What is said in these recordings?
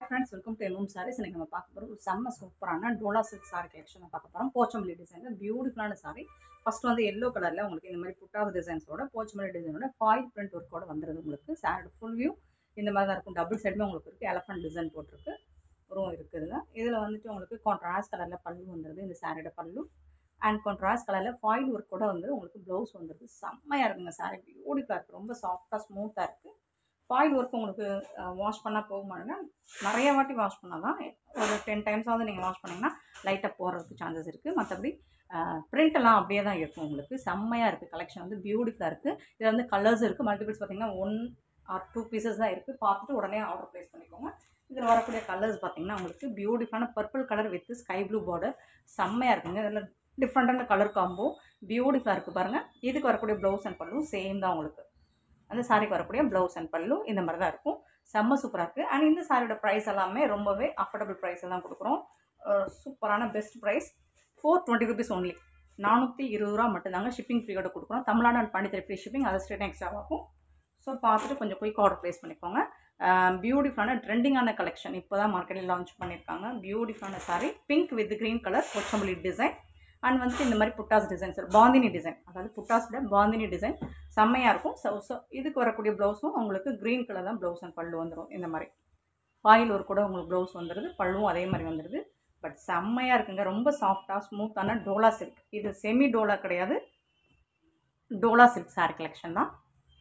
friends, welcome to MM Sarees. இன்னைக்கு நம்ம பார்க்க போறோம் ஒரு செம்ம சூப்பரான டோலா சில்க் saree collection பார்க்க போறோம். போச்சம்பள்ளி டிசைன்ல பியூட்டிஃபுல்லான saree. ஃபர்ஸ்ட் வந்து yellow கலர்ல உங்களுக்கு இந்த மாதிரி புட்டாஸ் டிசைன்ஸோட போச்சம்பள்ளி டிசைனோட ஃபாயில் பிரிண்ட் ஒர்க்கோட வந்துருது உங்களுக்கு. சாரியோட ஃபுல் வியூ இந்த மாதிரி தான் இருக்கும். டபுள் சைடுமே உங்களுக்கு இருக்கு. எலஃபண்ட் டிசைன் போட்டிருக்கு. ஒரு இருக்குதுங்க. இதுல வந்துட்டு உங்களுக்கு கான்ட்ராஸ்ட் கலர்ல பல்லு வந்துருது. இந்த சாரியோட பல்லு அண்ட் கான்ட்ராஸ்ட் கலர்ல ஃபாயில் ஒர்க்கோட வந்து உங்களுக்கு ப்ளவுஸ் வந்துருது. செம்மையா இருக்குங்க saree. பியூட்டிஃபுல்லா இருக்கு. ரொம்ப சாஃப்டா ஸ்மூத்தா இருக்கு. ஃபாயில் ஒர்க் உங்களுக்கு வாஷ் பண்ணால் போக மாட்டேங்க. நிறைய வாட்டி வாஷ் பண்ணால் தான் ஒரு 10 டைம்ஸாவது நீங்கள் வாஷ் பண்ணிங்கன்னா லைட்டாக போகிறதுக்கு சான்சஸ் இருக்குது. மற்றபடி பிரிண்டெல்லாம் அப்படியே தான் இருக்கும் உங்களுக்கு. செம்மையாக இருக்குது. கலெக்ஷன் வந்து பியூட்டிஃபுல்லாக இருக்குது. இதில் வந்து கலர்ஸ் இருக்குது. மல்டிபிள்ஸ் பார்த்தீங்கன்னா 1 or 2 பீசஸ் தான் இருக்குது. பார்த்துட்டு உடனே ஆர்டர் ப்ளேஸ் பண்ணிக்கோங்க. இதில் வரக்கூடிய கலர்ஸ் பார்த்தீங்கன்னா உங்களுக்கு பியூட்டிஃபுல்லான purple colour with sky blue border செம்மையாக இருக்குங்க. இதில் டிஃப்ரெண்ட்டான கலர் காம்போ பியூட்டிஃபுல்லாக இருக்குது பாருங்கள். இதுக்கு வரக்கூடிய ப்ளவுஸ் அண்ட் பல்லு சேம் தான் உங்களுக்கு. அந்த சாரிக்கு வரக்கூடிய ப்ளவுஸ் அண்ட் பல்லு இந்த மாதிரி தான் இருக்கும். செம்ம சூப்பராக இருக்குது. அண்ட் இந்த சாரியோட ப்ரைஸ் எல்லாமே ரொம்பவே அஃபோர்டபுள் ப்ரைஸில் தான் கொடுக்குறோம். சூப்பரான பெஸ்ட் ப்ரைஸ் 420 rupees ஒன்லி. 420 ரூபா மட்டும்தாங்க. ஷிப்பிங் ஃப்ரீயோட கொடுக்குறோம். Tamil Nadu and Pondicherry free shipping, அதை ஸ்டேட் எக்ஸ்ட்ரா ஆகும். ஸோ பார்த்துட்டு கொஞ்சம் குயிக் ஆர்டர் ப்ளேஸ் பண்ணிக்கோங்க. பியூட்டிஃபுல்லான ட்ரெண்டிங்கான கலெக்ஷன் இப்போ தான் மார்க்கெட்டில் லான்ச் பண்ணியிருக்காங்க. பியூட்டிஃபுல்லான sari pink with green colour Pochampally design and வந்துட்டு இந்த மாதிரி புட்டாஸ் டிசைன்ஸ் பாந்தினி டிசைன், அதாவது புட்டாஸ் விட பாந்தினி டிசைன் செம்மையாக இருக்கும். ஸோ இதுக்கு வரக்கூடிய ப்ளவுஸும் உங்களுக்கு க்ரீன் கலர் தான் ப்ளவுஸ் அண்ட் பல்லு வந்துடும். இந்த மாதிரி ஃபாயில் ஒரு கூட உங்களுக்கு ப்ளவுஸ் வந்துடுது. பல்லுவும் அதே மாதிரி வந்துடுது. பட் செம்மையாக இருக்குங்க. ரொம்ப சாஃப்டாக ஸ்மூத்தான டோலா சில்க். இது செமி டோலா கிடையாது, டோலா சில்க் சாரி கலெக்ஷன் தான்.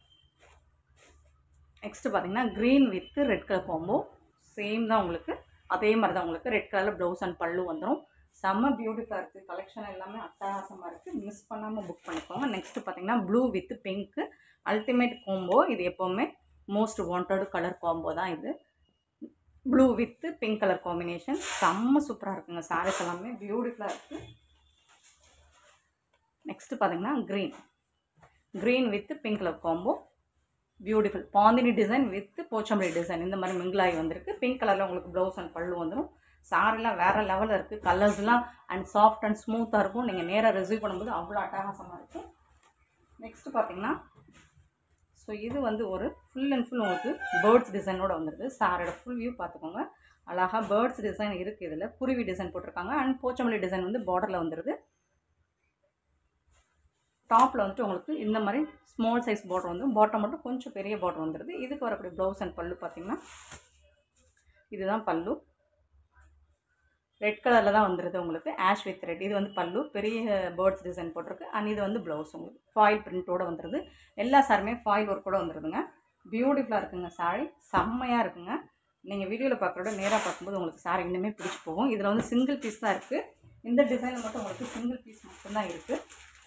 நெக்ஸ்ட்டு பார்த்தீங்கன்னா green with red colour combo same தான் உங்களுக்கு. அதே மாதிரி தான் உங்களுக்கு ரெட் கலரில் ப்ளவுஸ் அண்ட் பல்லு வந்துடும். செம்ம பியூட்டிஃபுல்லாக இருக்குது. கலெக்ஷன் எல்லாமே அட்டகாசமாக இருக்குது. மிஸ் பண்ணாமல் புக் பண்ணிக்கோங்க. நெக்ஸ்ட்டு பார்த்தீங்கன்னா blue with pink ultimate combo. இது எப்போவுமே மோஸ்ட் வாண்டட் கலர் காம்போ தான் இது. Blue with pink colour combination செம்ம சூப்பராக இருக்குங்க. சாரீஸ் எல்லாமே பியூட்டிஃபுல்லாக இருக்குது. நெக்ஸ்ட்டு பார்த்தீங்கன்னா green with pink colour combo beautiful. Bandhani design with Pochampally design இந்த மாதிரி மிங்கிளாகி வந்திருக்கு. பிங்க் கலரில் உங்களுக்கு ப்ளவுஸ் அண்ட் பல்லு வந்துடும். சாரிலாம் வேறு லெவலில் இருக்குது. கலர்ஸ்லாம் அண்ட் சாஃப்ட் அண்ட் ஸ்மூத்தாக இருக்கும். நீங்கள் நேராக ரிசீவ் பண்ணும்போது அவ்வளோ அட்டகாசமாக இருக்கும். நெக்ஸ்ட்டு பார்த்தீங்கன்னா ஸோ இது வந்து ஒரு ஃபுல் அண்ட் ஃபுல் உங்களுக்கு பேர்ட்ஸ் டிசைனோட வந்துடுது. சாரோட ஃபுல் வியூ பார்த்துக்கோங்க. அழகாக பேர்ட்ஸ் டிசைன் இருக்குது. இதில் குருவி டிசைன் போட்டிருக்காங்க அண்ட் போச்சம்பள்ளி டிசைன் வந்து பார்டரில் வந்துடுது. டாப்பில் வந்துட்டு உங்களுக்கு இந்த மாதிரி ஸ்மால் சைஸ் பார்டர் வந்து பாட்டம் மட்டும் கொஞ்சம் பெரிய பார்டர் வந்துடுது. இதுக்கு வரக்கூடிய ப்ளவுஸ் அண்ட் பல்லு பார்த்திங்கன்னா இதுதான் பல்லு. ரெட் கலரில் தான் வந்துடுது உங்களுக்கு. Ash with red. இது வந்து பல்லு பெரிய பேர்ட்ஸ் டிசைன் போட்டிருக்கு. அண்ட் இது வந்து ப்ளவுஸ் உங்களுக்கு ஃபாயில் பிரிண்ட்டோடு வந்துடுது. எல்லா சாரியுமே ஃபாயில் ஒர்க்கோட வந்துடுதுங்க. பியூட்டிஃபுல்லாக இருக்குங்க. சாரி செம்மையாக இருக்குங்க. நீங்கள் வீடியோவில் பார்க்குறோட நேராக பார்க்கும்போது உங்களுக்கு சாரி இன்னுமே பிடிச்சி போகும். இதில் வந்து சிங்கிள் பீஸ் தான் இருக்குது. இந்த டிசைனில் மட்டும் உங்களுக்கு சிங்கிள் பீஸ் மட்டும்தான் இருக்குது.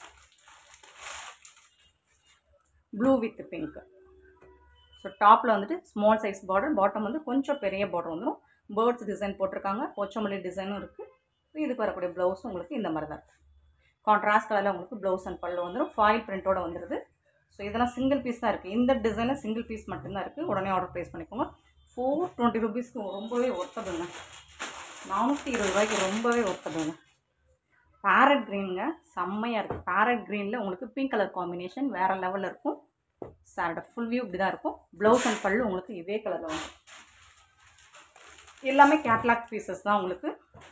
Blue with pink. ஸோ டாப்பில் வந்துட்டு ஸ்மால் சைஸ் பார்டர், பாட்டம் வந்து கொஞ்சம் பெரிய பார்டர் வந்துடும். பேர்ட்ஸ் டிசைன் போட்டிருக்காங்க. போச்சம்பள்ளி டிசைனும் இருக்குது. இதுக்கு வரக்கூடிய ப்ளவுஸும் உங்களுக்கு இந்த மாதிரி தான் இருக்குது. கான்ட்ராஸ்ட் கலரில் உங்களுக்கு ப்ளவுஸ் அண்ட் பல்லு வந்துடும். ஃபாயில் பிரிண்ட்டோட வந்துடுது. ஸோ இதெல்லாம் சிங்கிள் பீஸ் தான் இருக்குது. இந்த டிசைனில் சிங்கிள் பீஸ் மட்டும்தான் இருக்குது. உடனே ஆர்டர் ப்ளேஸ் பண்ணிக்கோங்க. 420 rupeesக்கு ரொம்பவே ஒர்த்ததுங்க. 420 ரூபாய்க்கு ரொம்பவே ஒர்த்ததுங்க. பேரட் க்ரீனுங்க. செம்மையாக இருக்குது. பேரட் க்ரீனில் உங்களுக்கு பிங்க் கலர் காம்பினேஷன் வேறு லெவலில் இருக்கும். சாரோட ஃபுல் வியூ இப்படி தான் இருக்கும். ப்ளவுஸ் அண்ட் பல்லு உங்களுக்கு இதே கலரில் வந்து எல்லாமே கேட்லாக் பீசஸ் தான் உங்களுக்கு.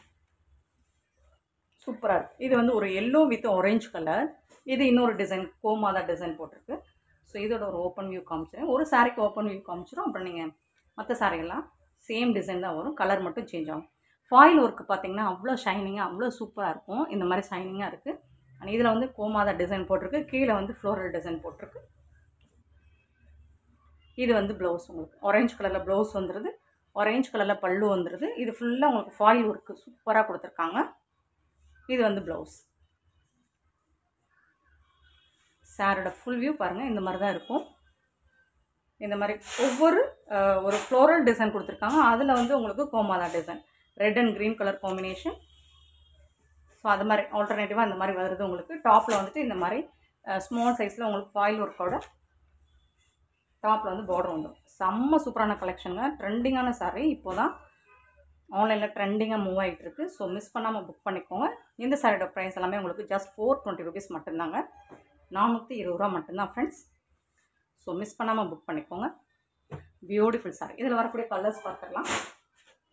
சூப்பராக இருக்குது. இது வந்து ஒரு எல்லோ வித் ஆரஞ்சு கலர். இது இன்னொரு டிசைன் கோமாதா டிசைன் போட்டிருக்கு. ஸோ இதோட ஒரு ஓப்பன் வியூ காமிச்சிடும். ஒரு சாரிக்கு ஓப்பன் வியூ காமிச்சிடும். அப்புறம் நீங்கள் மற்ற சாரிகள்லாம் சேம் டிசைன் தான் வரும். கலர் மட்டும் சேஞ்ச் ஆகும். ஃபாயில் ஒர்க்கு பார்த்திங்கன்னா அவ்வளோ ஷைனிங்காக அவ்வளோ சூப்பராக இருக்கும். இந்த மாதிரி ஷைனிங்காக இருக்குது. அண்ட் இதில் வந்து கோமாதா டிசைன் போட்டிருக்கு. கீழே வந்து ஃப்ளோரல் டிசைன் போட்டிருக்கு. இது வந்து ப்ளவுஸ் உங்களுக்கு ஆரஞ்சு கலரில் ப்ளவுஸ் வந்துடுது. ஆரஞ்சு கலரில் பல்லு வந்துடுது. இது ஃபுல்லாக உங்களுக்கு ஃபாயில் ஒர்க்கு சூப்பராக கொடுத்துருக்காங்க. இது வந்து ப்ளவுஸ். சாரோட ஃபுல் வியூ பாருங்கள். இந்த மாதிரி தான் இருக்கும். இந்த மாதிரி ஒவ்வொரு ஒரு ஃப்ளோரல் டிசைன் கொடுத்துருக்காங்க. அதில் வந்து உங்களுக்கு கோமாதா design red and green colour combination. So அது மாதிரி ஆல்டர்னேட்டிவாக இந்த மாதிரி வருது உங்களுக்கு. டாப்பில் வந்துட்டு இந்த மாதிரி ஸ்மால் சைஸில் உங்களுக்கு ஃபாயில் ஒர்க்கோட டாப்பில் வந்து பார்டர் வந்துடும். செம்ம சூப்பரான கலெக்ஷனுங்க. ட்ரெண்டிங்கான சாரீ இப்போ தான் ஆன்லைனில் ட்ரெண்டிங்காக மூவ் ஆகிட்டு இருக்குது. ஸோ மிஸ் பண்ணாமல் புக் பண்ணிக்கோங்க. இந்த சாரியோட ப்ரைஸ் எல்லாமே உங்களுக்கு ஜஸ்ட் 420 rupees மட்டும்தாங்க. 420 ரூபா மட்டும்தான் ஃப்ரெண்ட்ஸ். ஸோ மிஸ் பண்ணாமல் புக் பண்ணிக்கோங்க. பியூட்டிஃபுல் சாரி. இதில் வரக்கூடிய கலர்ஸ் பார்த்துக்கலாம்.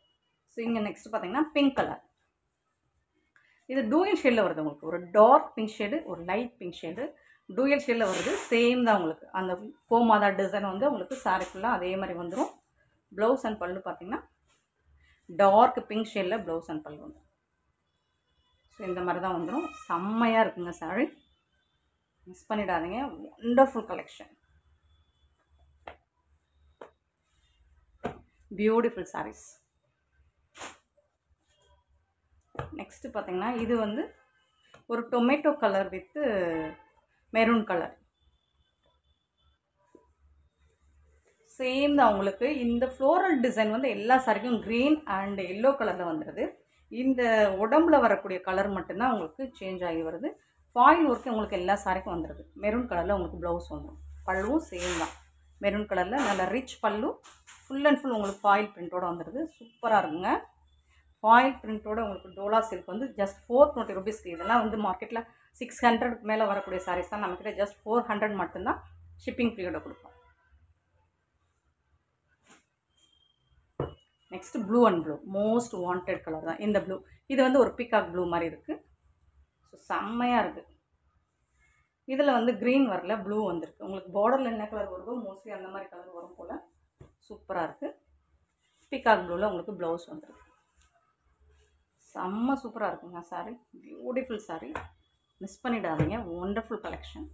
ஸோ இங்கே நெக்ஸ்ட் பார்த்தீங்கன்னா பிங்க் கலர். இது டூயல் ஷேடில் வருது உங்களுக்கு. ஒரு டார்க் பிங்க் ஷேடு, ஒரு லைட் பிங்க் ஷேடு, டூயல் ஷேடில் வருது. சேம் தான் உங்களுக்கு. அந்த கோமாதா டிசைன் வந்து உங்களுக்கு சாரி ஃபுல்லாக அதே மாதிரி வந்துடும். ப்ளவுஸ் அண்ட் பல்லு பார்த்தீங்கன்னா டார்க் பிங்க் ஷேடில் ப்ளவுஸ் அண்ட் பல்லு வந்துடும். ஸோ இந்த மாதிரி தான் வந்துடும். செம்மையாக இருக்குங்க சாரி, மிஸ் பண்ணிடாதீங்க. Wonderful collection, beautiful sarees. Next பார்த்தீங்கன்னா இது வந்து ஒரு tomato colour with maroon colour. Same தான் உங்களுக்கு. இந்த ஃப்ளோரல் டிசைன் வந்து எல்லா சாரிக்கும் க்ரீன் அண்ட் எல்லோ கலரில் வந்துடுது. இந்த உடம்புல வரக்கூடிய கலர் மட்டும்தான் உங்களுக்கு சேஞ்ச் ஆகி வருது. ஃபாயில் ஒர்க்கு உங்களுக்கு எல்லா சாரிக்கும் வந்துடுது. மெரூன் கலரில் உங்களுக்கு ப்ளவுஸ் வந்துடும். பல்லுவும் சேம் தான், மெரூன் கலரில் நல்ல rich pallu, full and full உங்களுக்கு ஃபாயில் பிரிண்ட்டோடு வந்துடுது. சூப்பராக இருக்குங்க. ஃபாயில் பிரிண்ட்டோட உங்களுக்கு டோலா சில்க் வந்து ஜஸ்ட் 420 ருபீஸ்க்கு. இதெல்லாம் வந்து மார்க்கெட்டில் 600க்கு மேலே வரக்கூடிய சாரீஸ் தான். நம்மக்கிட்ட ஜஸ்ட் 400 மட்டும்தான் ஷிப்பிங் ஃப்ரீயோட கொடுப்போம். Next blue and blue, most wanted colour தான் இந்த ப்ளூ. இது வந்து ஒரு பீகாக் ப்ளூ மாதிரி இருக்குது. ஸோ செம்மையாக இருக்குது. இதில் வந்து க்ரீன் வரல, ப்ளூ வந்திருக்கு. உங்களுக்கு பார்டரில் என்ன கலர் வருதோ மோஸ்ட்லி அந்த மாதிரி கலர் வரும் போல். சூப்பராக இருக்குது. பீகாக் ப்ளூவில் உங்களுக்கு ப்ளவுஸ் வந்துருக்கு. செம்ம சூப்பராக இருக்குங்க சாரி, பியூட்டிஃபுல் சாரி, மிஸ் பண்ணிடாதீங்க. ஒண்டர்ஃபுல் கலெக்ஷன்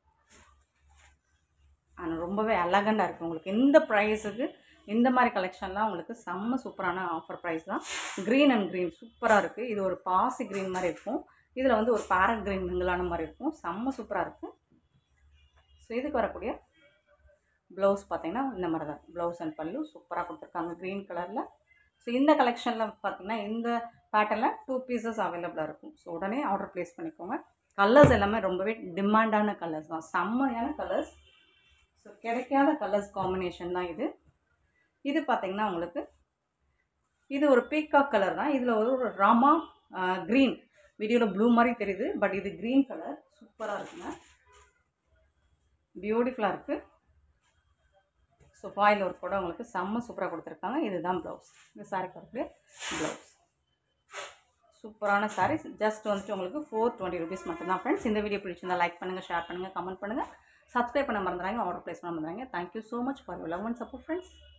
ஆனால் ரொம்பவே எலகண்டாக இருக்குது. உங்களுக்கு இந்த ப்ரைஸுக்கு இந்த மாதிரி கலெக்ஷன்லாம் உங்களுக்கு செம்ம சூப்பரான ஆஃபர் ப்ரைஸ் தான். க்ரீன் அண்ட் க்ரீன் சூப்பராக இருக்குது. இது ஒரு பாசி க்ரீன் மாதிரி இருக்கும், இதில் வந்து ஒரு பேரட் க்ரீன் மிங்கிளான மாதிரி இருக்கும். செம்ம சூப்பராக இருக்குது. ஸோ இதுக்கு வரக்கூடிய ப்ளவுஸ் பார்த்தீங்கன்னா இந்த மாதிரி தான். ப்ளவுஸ் அண்ட் பல்லு சூப்பராக கொடுத்துருக்காங்க க்ரீன் கலரில். ஸோ இந்த கலெக்ஷனில் பார்த்தீங்கன்னா இந்த பேட்டர்னில் 2 பீசஸ் அவைலபிளாக இருக்கும். ஸோ உடனே ஆர்டர் ப்ளேஸ் பண்ணிக்கோங்க. கலர்ஸ் எல்லாமே ரொம்பவே டிமாண்டான கலர்ஸ் தான், செம்மையான கலர்ஸ். ஸோ கிடைக்காத கலர்ஸ் காம்பினேஷன் தான் இது. இது பார்த்தீங்கன்னா உங்களுக்கு இது ஒரு பீகாக் கலர் தான். இதில் ஒரு ராமா க்ரீன், வீடியோவில் ப்ளூ மாதிரி தெரியுது, பட் இது க்ரீன் கலர். சூப்பராக இருக்குங்க, பியூட்டிஃபுல்லாக இருக்குது. ஸோ ஃபாயில் ஒர்க் கூட உங்களுக்கு செம்ம சூப்பராக கொடுத்துருக்காங்க. இதுதான் ப்ளவுஸ். இந்த சாரிக்கு வரக்கூடிய ப்ளவுஸ். சூப்பரான சாரீஸ். ஜஸ்ட் வந்துட்டு உங்களுக்கு 420 ருபீஸ் மட்டும்தான் ஃப்ரெண்ட்ஸ். இந்த வீடியோ பிடிச்சிருந்தால் லைக் பண்ணுங்கள், ஷேர் பண்ணுங்கள், கமெண்ட் பண்ணுங்கள், சப்ஸ்கிரைப் பண்ண மறந்துடாங்க, ஆர்டர் ப்ளேஸ் பண்ண மறந்துடாங்க. Thank you so much for your love and support friends.